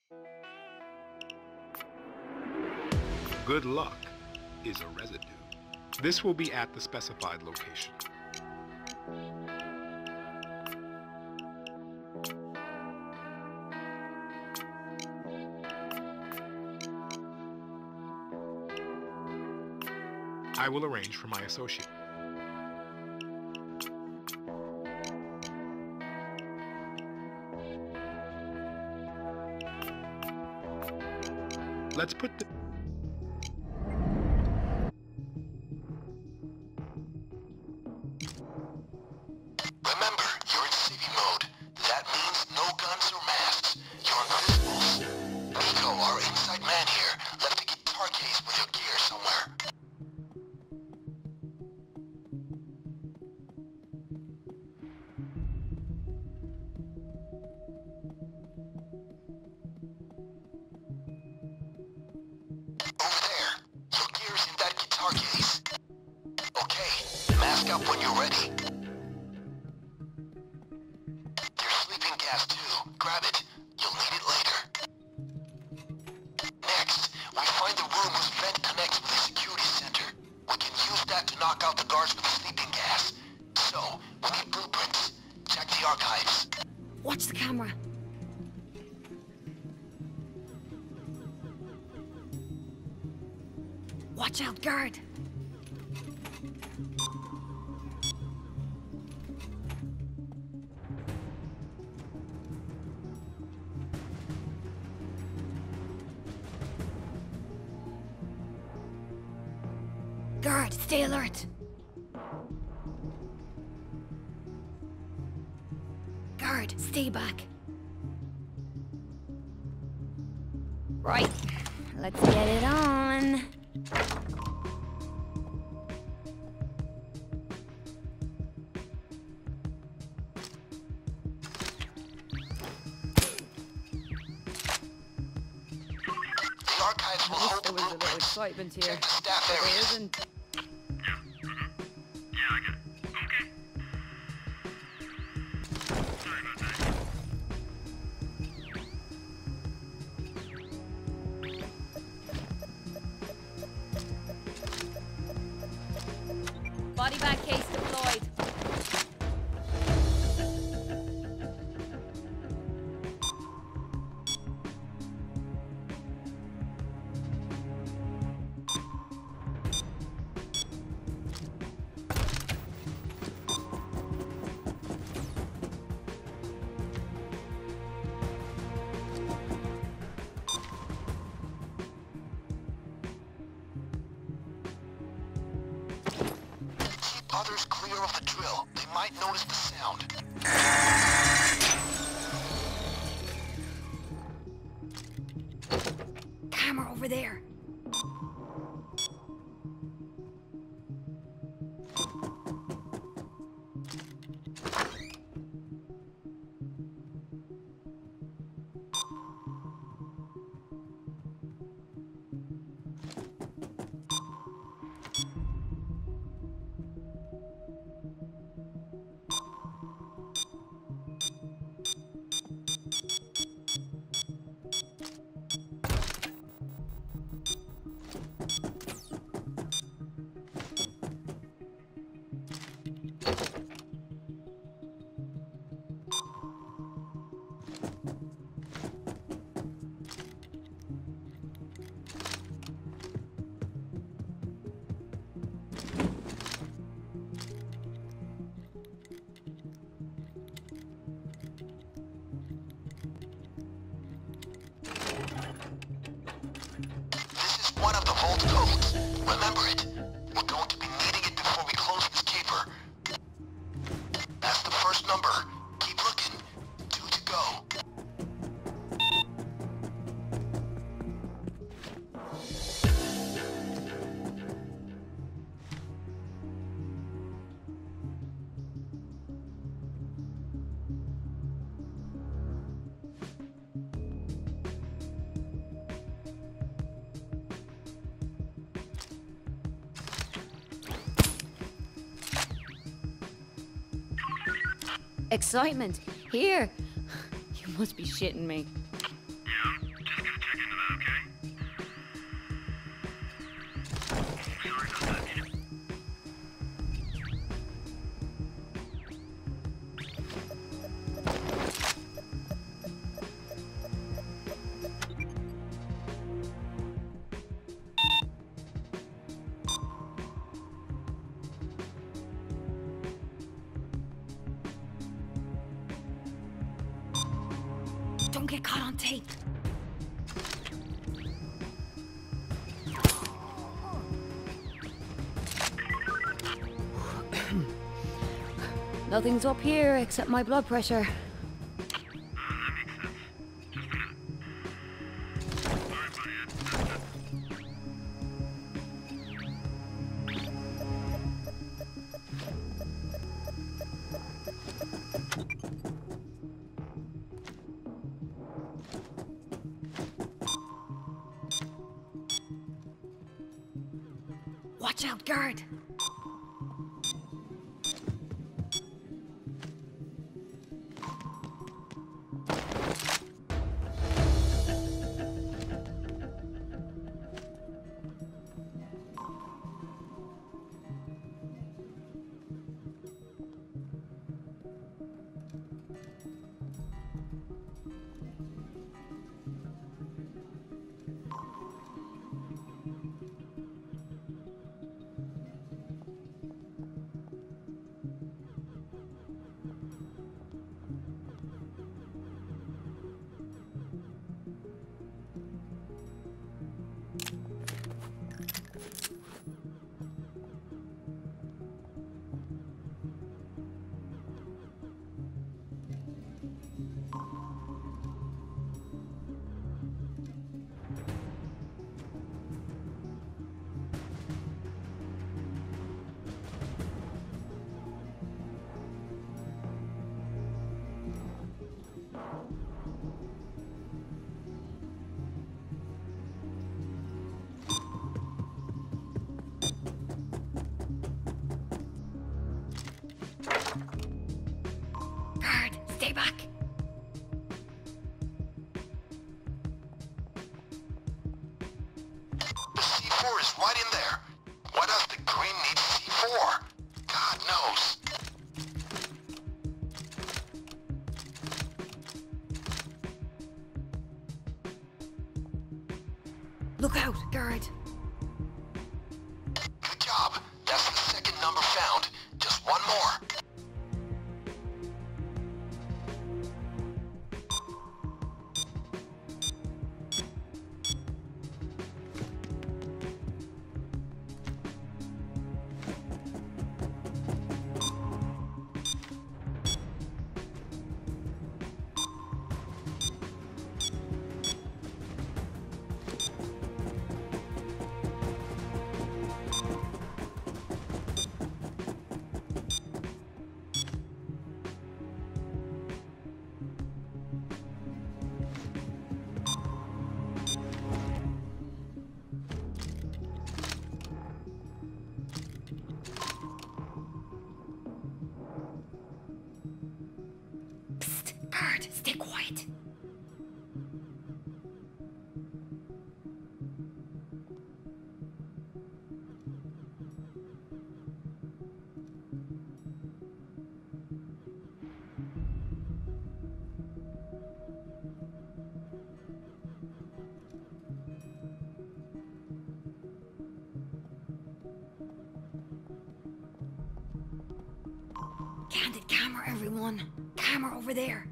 Good luck is a residue. This will be at the specified location. I will arrange for my associate. Let's put the... Remember, you're in city mode. That means no guns or masks. You're invisible. Nico, our inside man here, left a guitar case with your gear somewhere. Over there. Your gear's in that guitar case. Okay, mask up when you're ready. There's sleeping gas too. Grab it. You'll need it later. Next, we find the room whose vent connects with the security center. We can use that to knock out the guards with the sleeping gas. So, we need blueprints. Check the archives. Watch the camera. Watch out, guard. Guard, stay alert. Guard, stay back. Right, let's get it on. The archives will hold the There was a little blueprints. excitement here, Check the staff but there areas. isn't. Body bag case deployed. Keep others clear of the drill. They might notice the sound. Camera over there. This is one of the vault codes. Remember it. We're going to be needing it before we close this caper. That's the first number. Keep looking. 2 to go. Excitement. Here. You must be shitting me. Yeah, Don't get caught on tape. Nothing's up here except my blood pressure. Watch out, guard! Stay back! The C4 is right in there. Why does the Grin need C4? God knows. Look out, guard! Good job. That's the second number found. Just one more. Guard, stay quiet. Candid camera, everyone. Camera over there.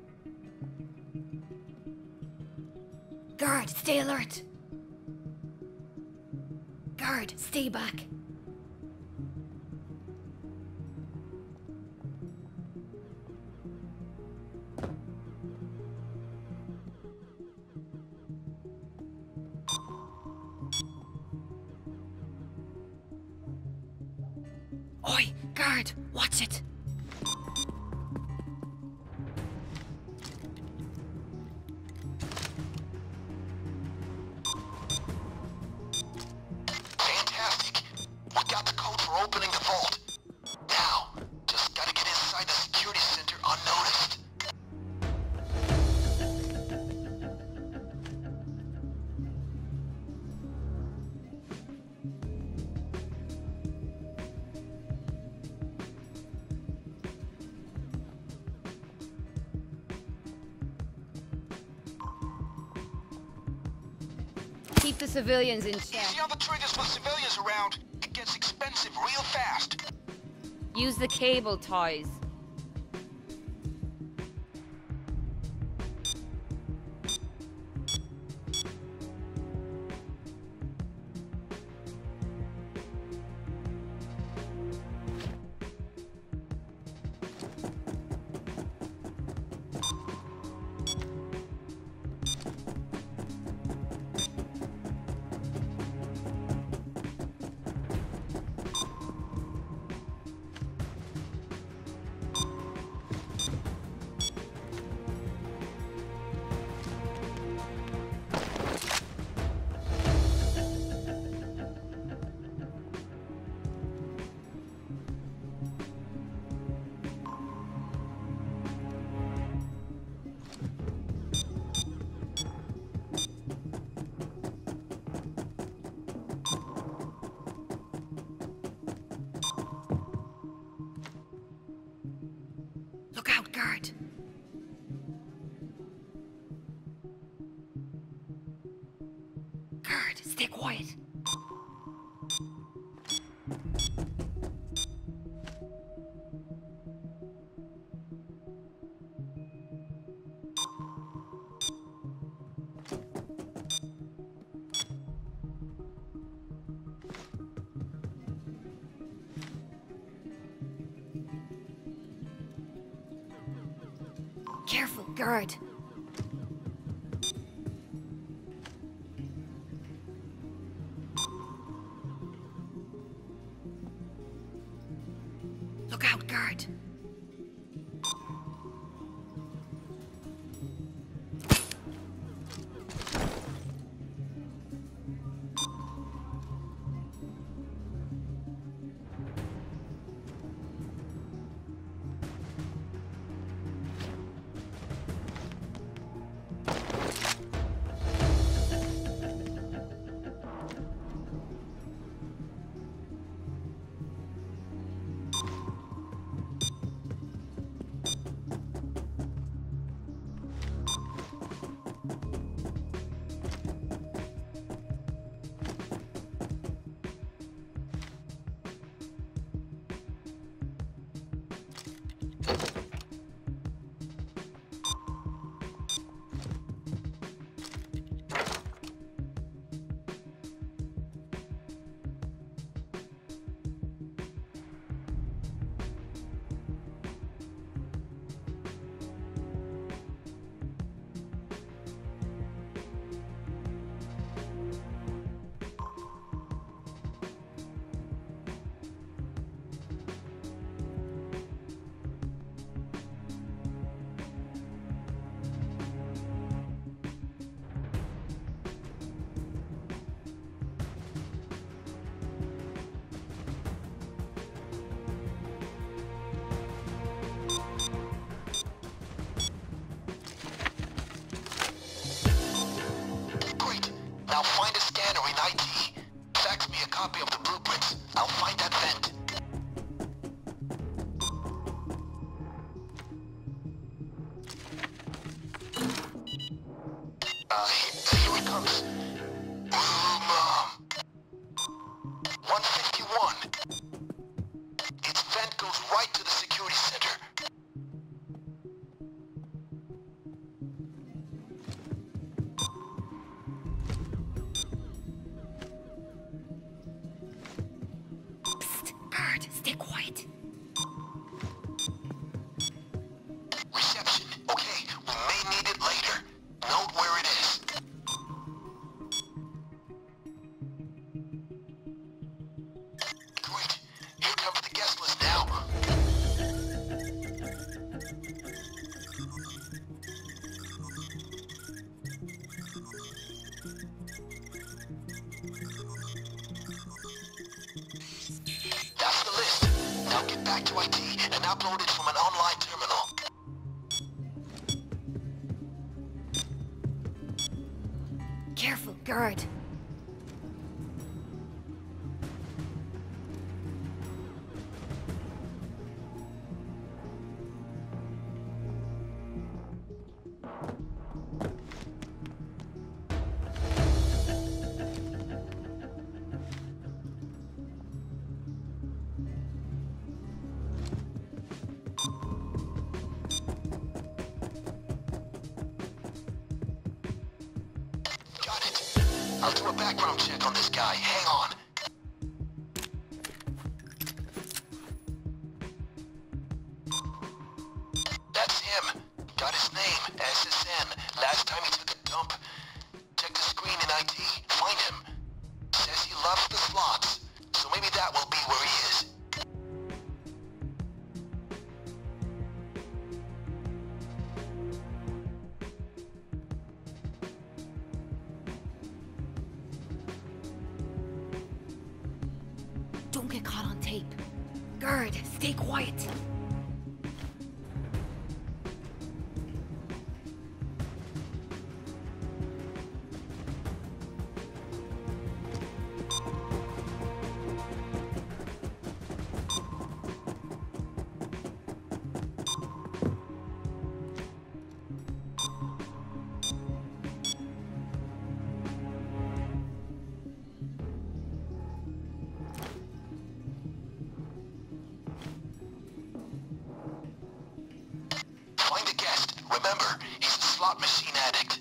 Guard, stay alert. Guard, stay back. Oi, guard, watch it. Fantastic. We got the code for opening the vault. Now, just gotta get inside the security center unnoticed. Keep the civilians in check. Easy on the triggers with civilians around. It gets expensive real fast. Use the cable ties. Guard. Guard, stay quiet. Careful, guard. Look out, guard. Now find a scanner in IT. Fax me a copy of the blueprints. I'll find that vent. Here it comes. Room, 151. Its vent goes right to the security center. Guard, stay quiet. Reception. Okay, we may need it later. Note where it is. Great. Here comes the guest list now. That's the list. Now get back to IT and upload it from an online terminal. Careful, guard. Got it. I'll do a background check on this guy. Hang on. That's him. Got his name. SSN. Last time he took a dump. Check the screen in IT. Find him. Says he loves the slots. So maybe that will be where he is. Don't get caught on tape. Guard, stay quiet. remember, he's a slot machine addict.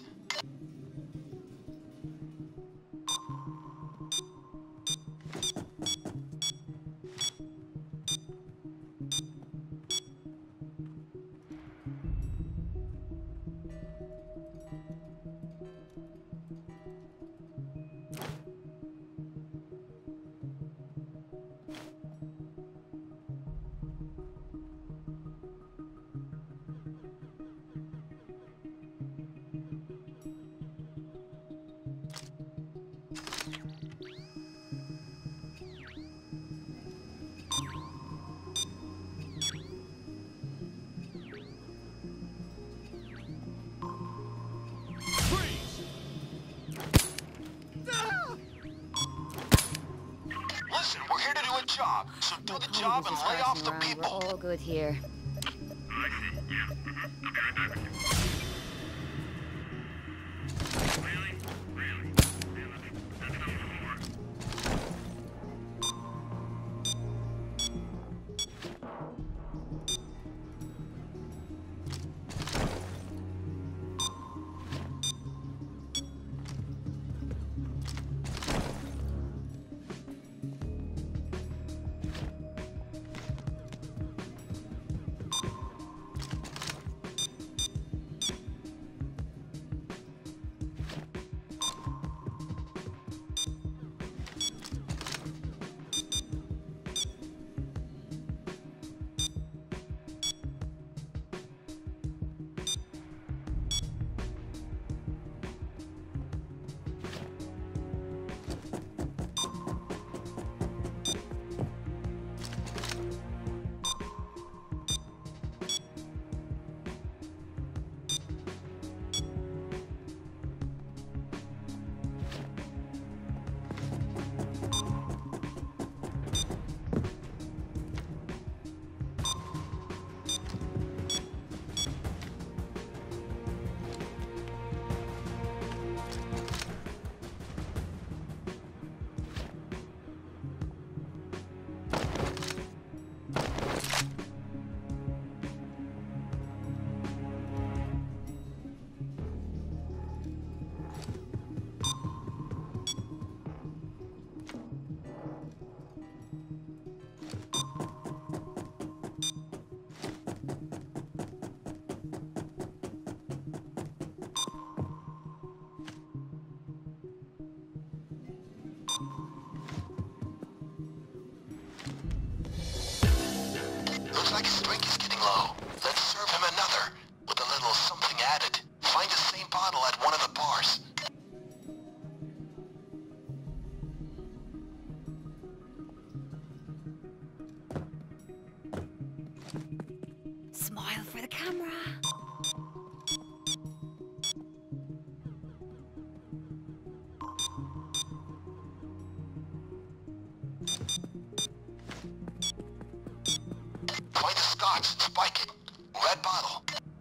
Listen, we're here to do a job, so do the job and lay off the people. We're all good here. Looks like his drink is getting low. Let's serve him another, with a little something added. Find the same bottle at one of the bars. Smile for the camera. Find the scotch, spike it. Red bottle.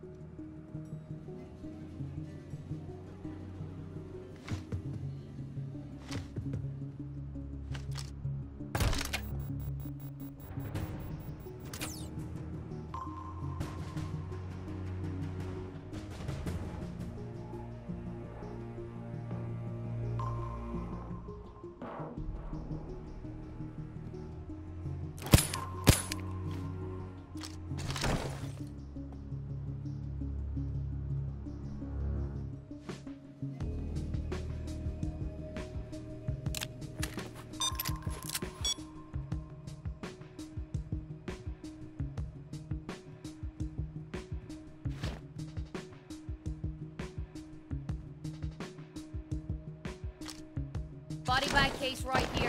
Body bag case right here.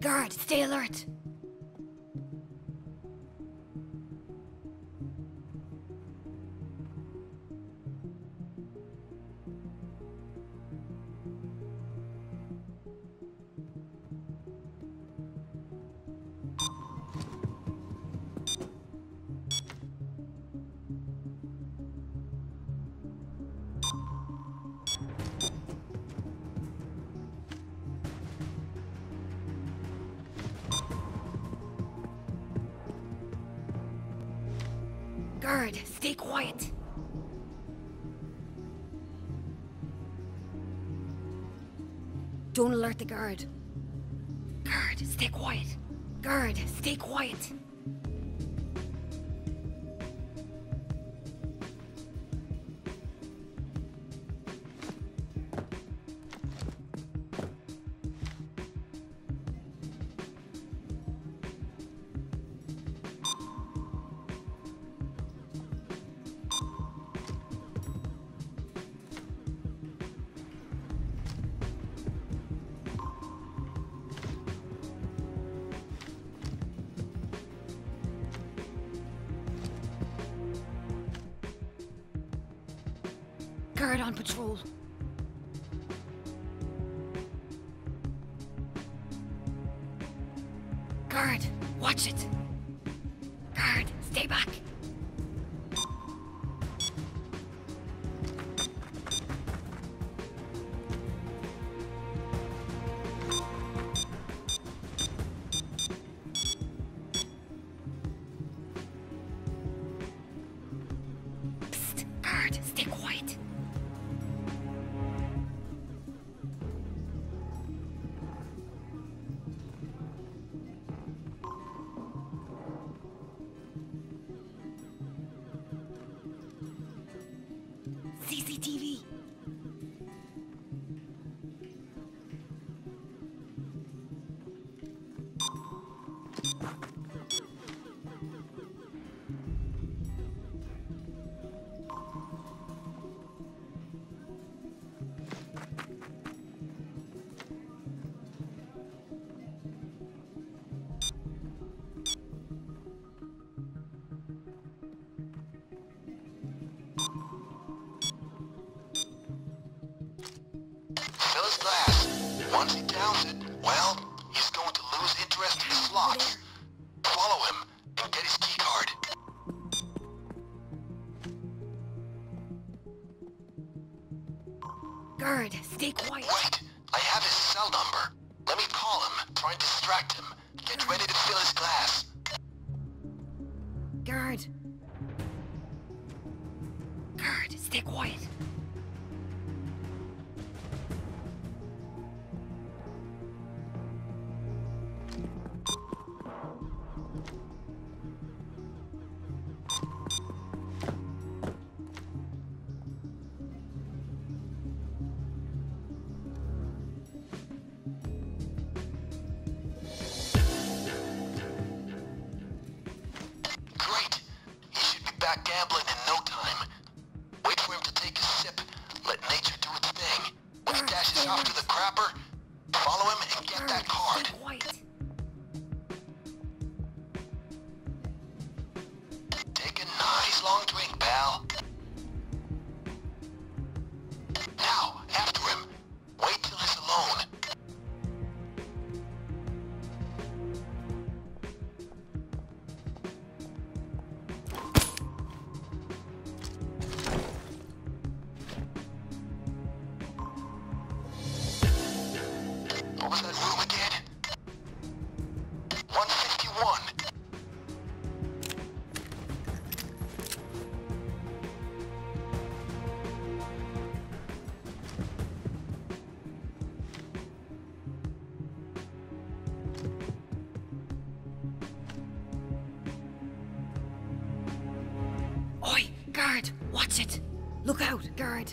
Guard, stay alert. Guard, stay quiet. Don't alert the guard. Guard, stay quiet. Guard, stay quiet. Guard on patrol. Guard, watch it. Guard, stay back. Psst, guard, stay quiet. CCTV. Fill his glass. Once he downs it, well, he's going to lose interest in slots. Follow him and get his key card. Guard, stay quiet. Wait, I have his cell number. Let me call him, try and distract him. Get ready to fill his glass. Guard. Guard, stay quiet. Great. He should be back gambling in no time. Wait for him to take a sip. Let nature do its thing. When he dashes off to the crapper, follow him and get that card. Stay quiet. Take a nice long drink, pal. Now, after him. Wait till he's alone. What was that room again? 151. Oi, guard, watch it. Look out, guard.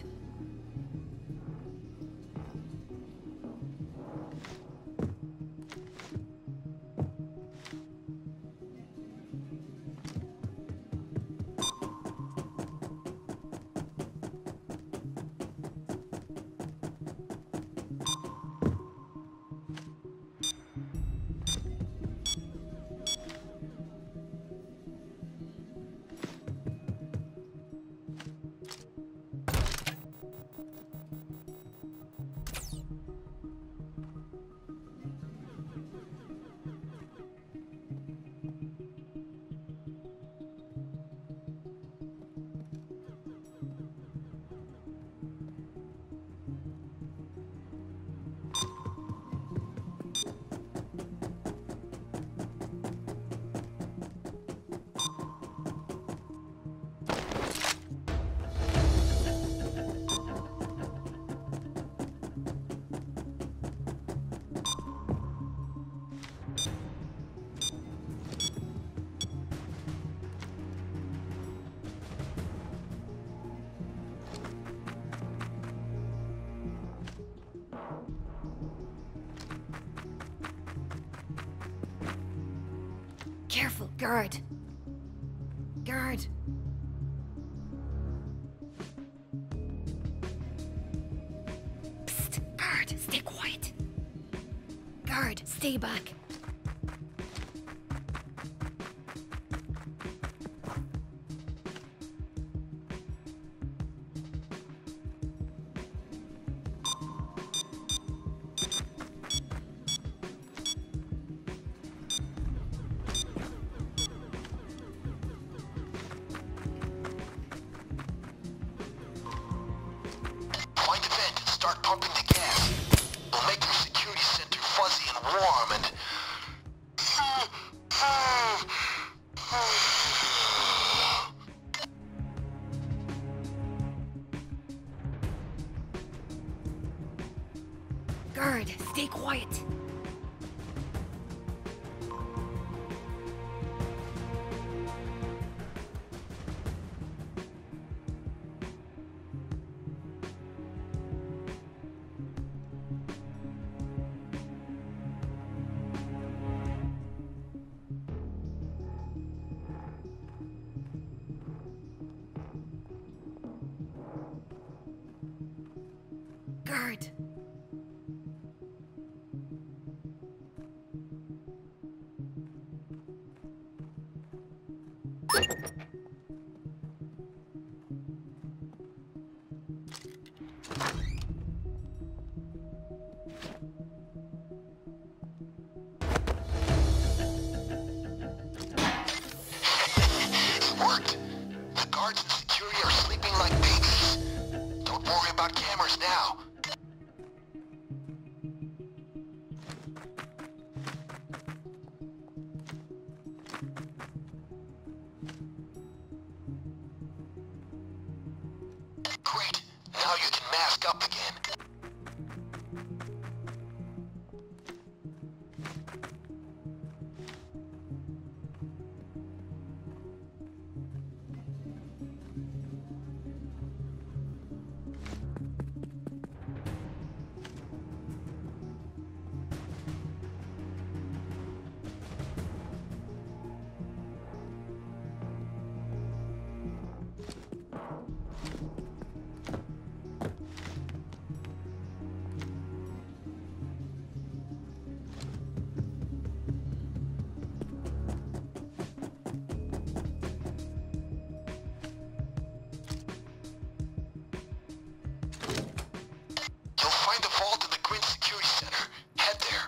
Careful, guard. Guard. Psst, guard, stay quiet. Guard, stay back. Find a vent and start pumping the gas. We'll make your security center fuzzy and warm and... Guard, stay quiet. Guard. It worked. The guards and security are sleeping like babies. Don't worry about cameras now. Great. Now you can mask up again. You'll find the vault in the Grin Security Center. Head there.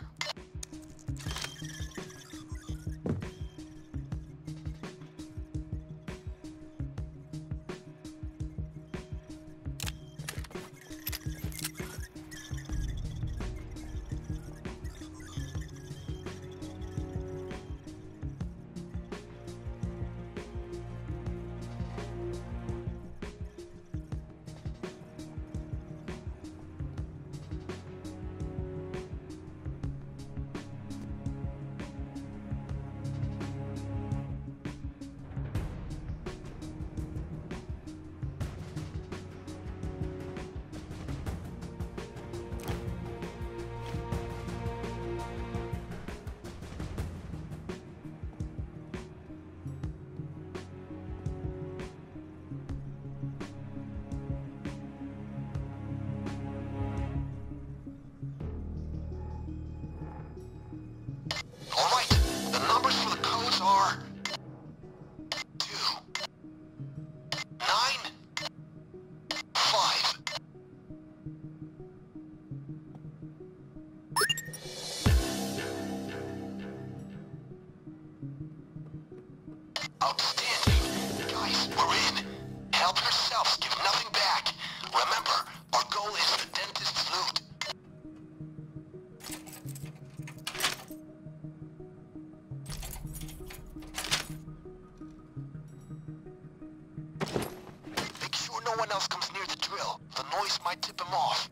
All right. The numbers for the codes are 2, 9, 5. Outstanding. Guys, we're in. Help yourselves. Give nothing back. Remember, our goal is the dentist's loot. Make sure no one else comes near the drill. The noise might tip him off.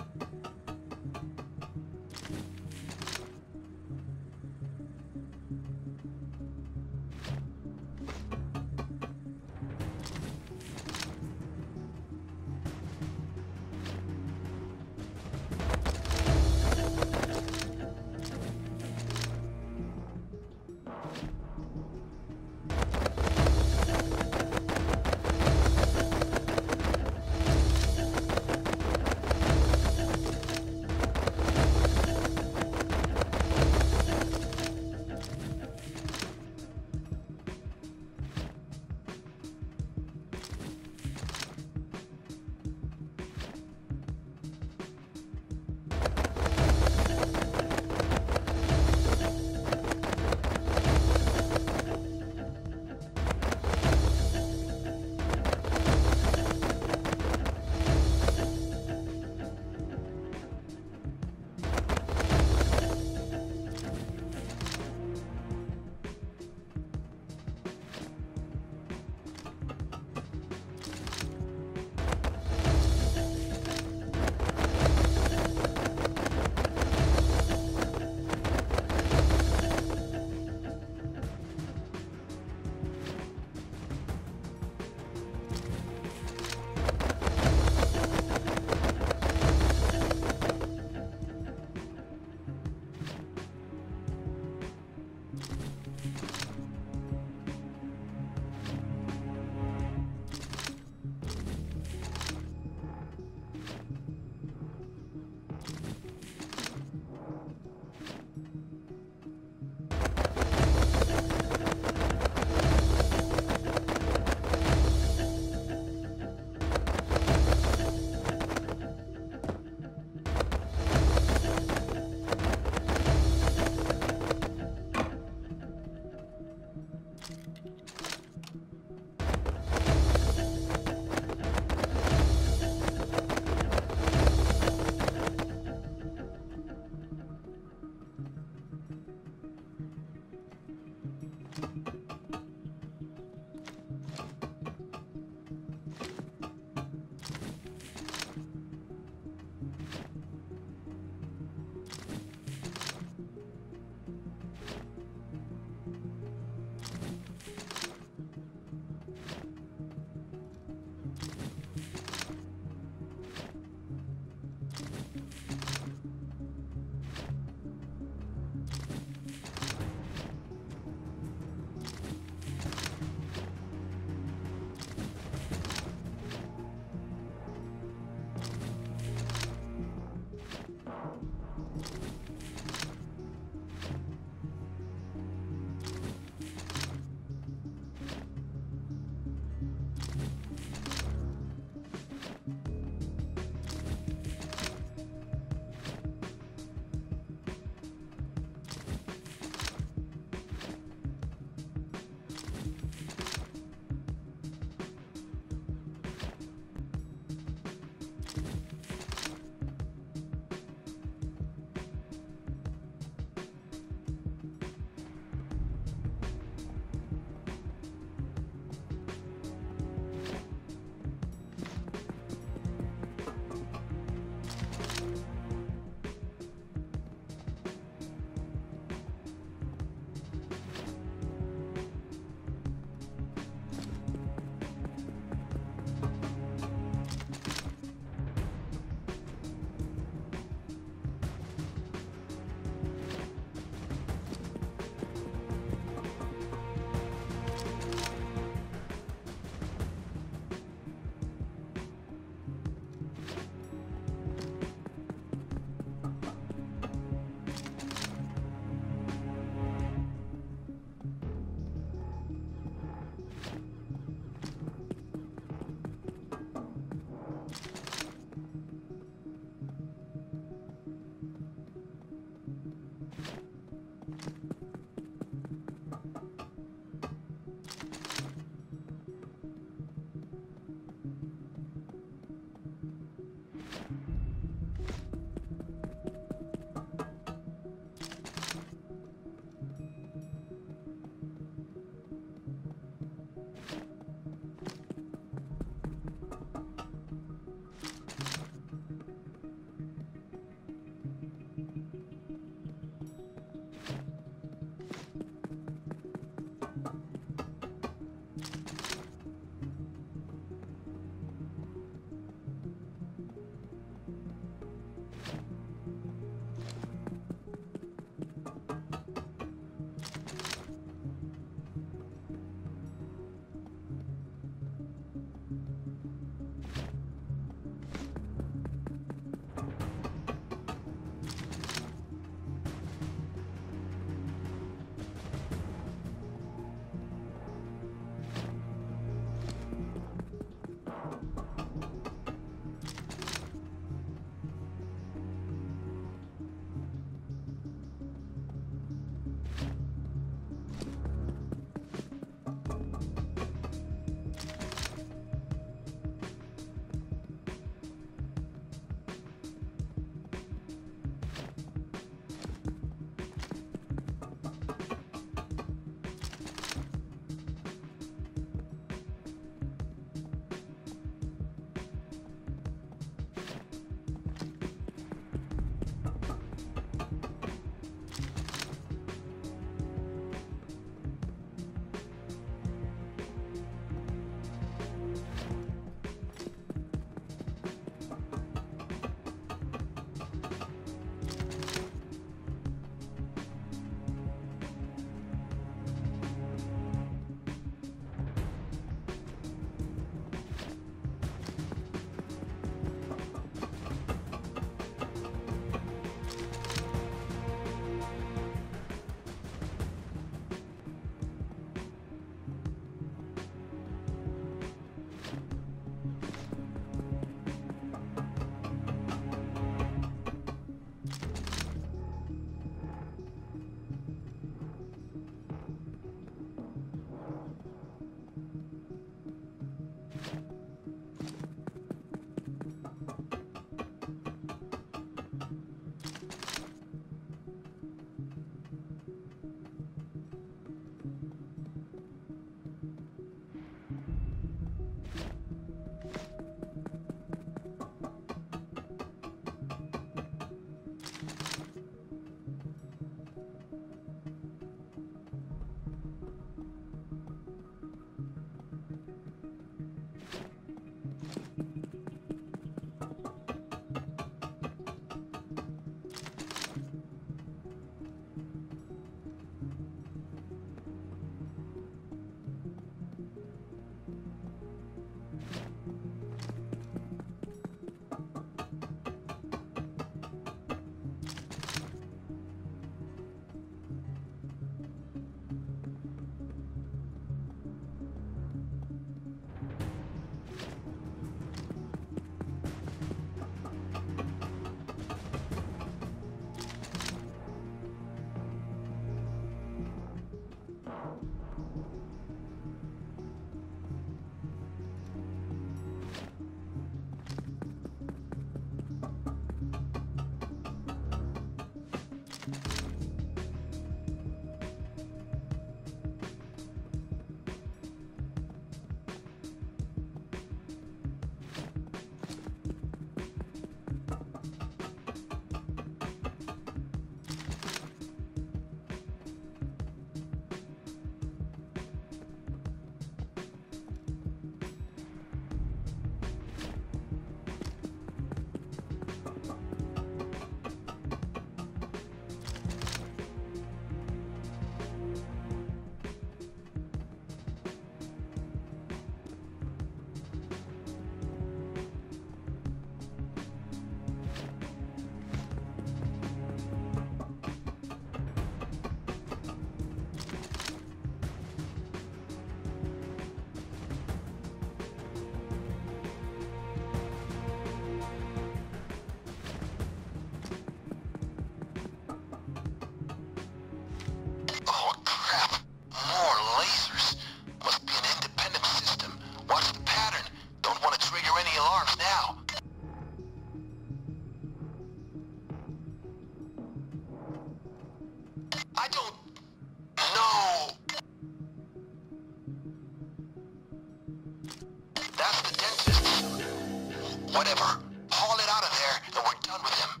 That's the dentist. Whatever. Haul it out of there, and we're done with him.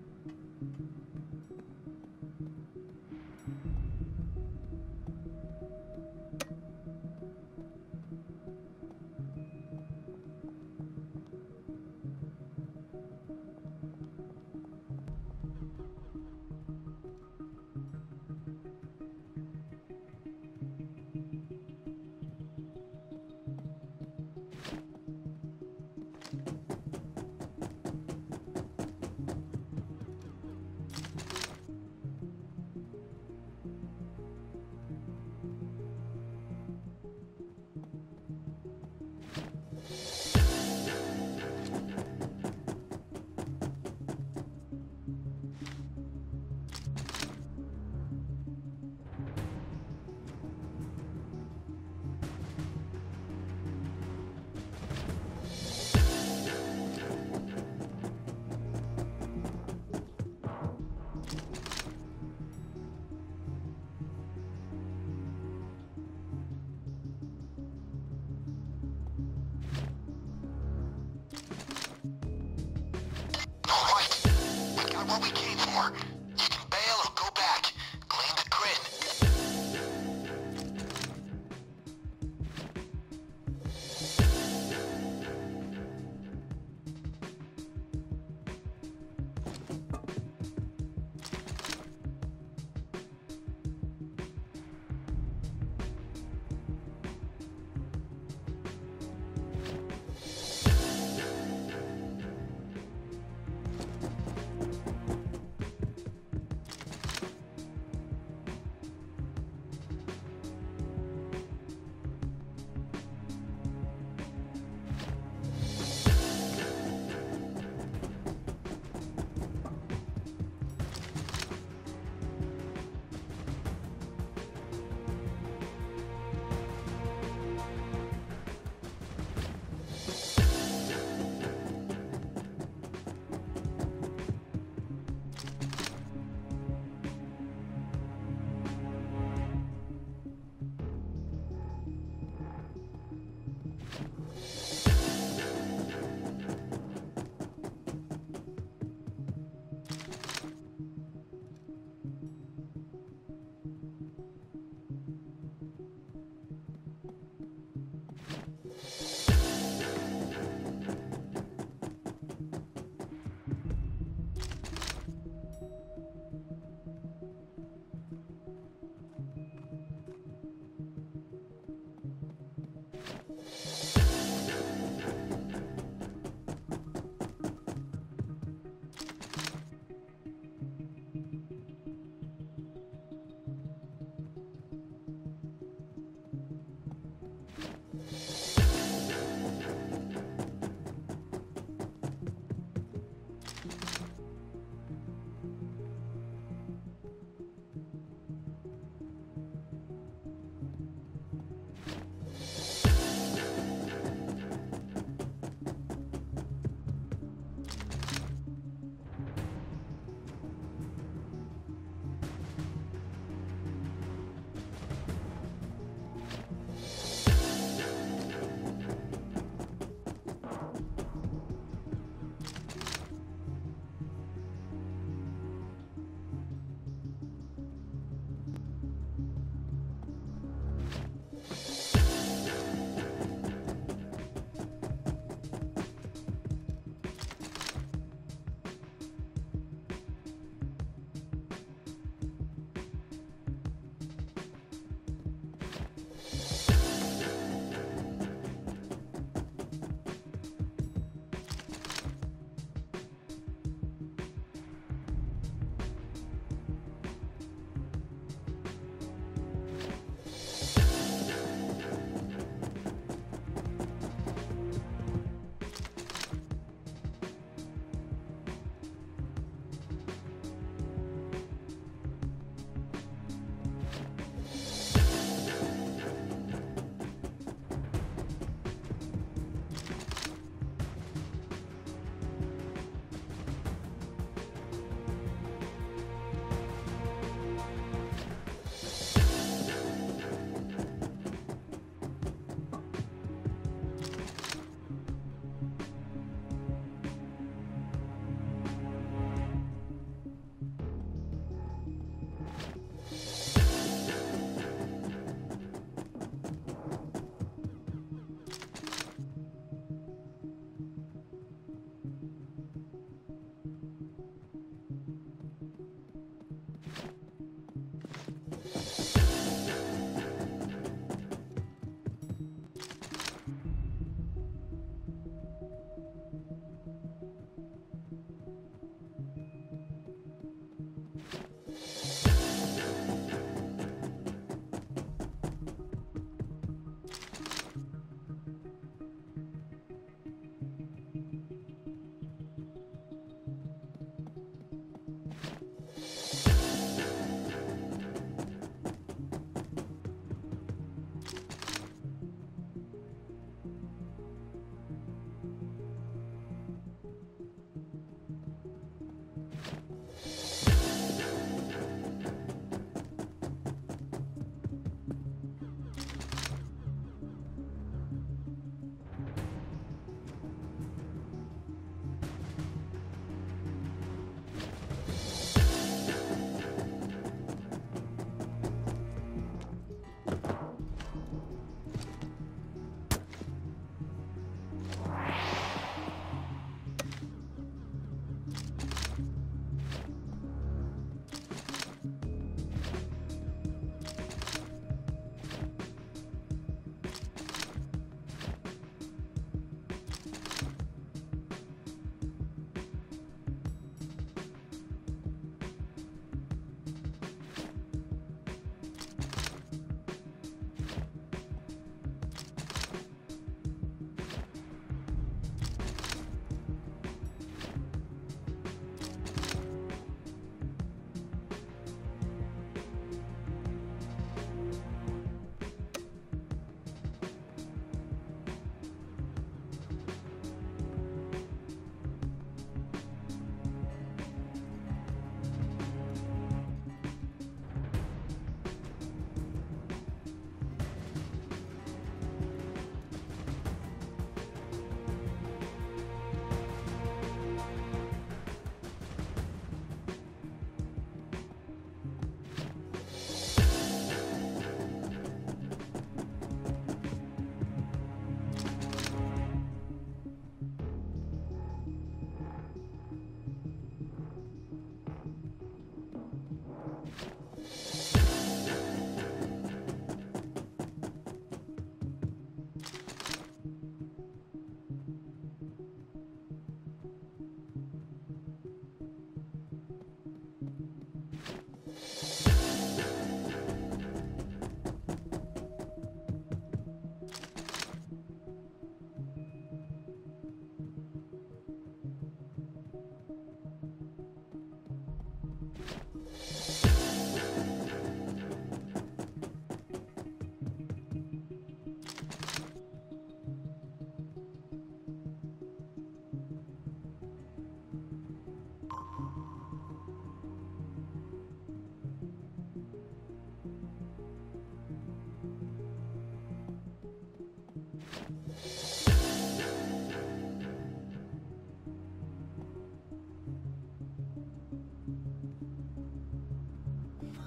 What we came for. You can bail or go back. Claim the Grin.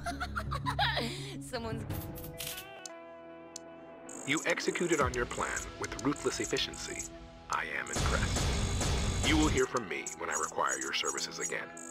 Someone's... You executed on your plan with ruthless efficiency. I am impressed. You will hear from me when I require your services again.